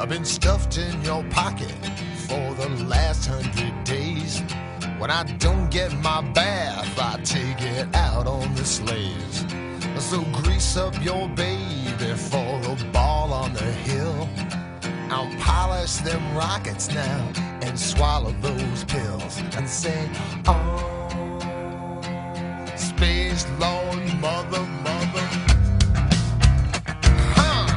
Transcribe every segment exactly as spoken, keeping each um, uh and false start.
I've been stuffed in your pocket for the last hundred days. When I don't get my bath, I take it out on the slaves. So grease up your baby for the ball on the hill. I'll polish them rockets now and swallow those pills and say, oh, Space Lord, mother, mother. Huh.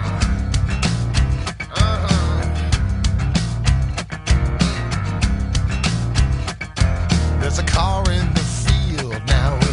Uh-huh. There's a car in the field now.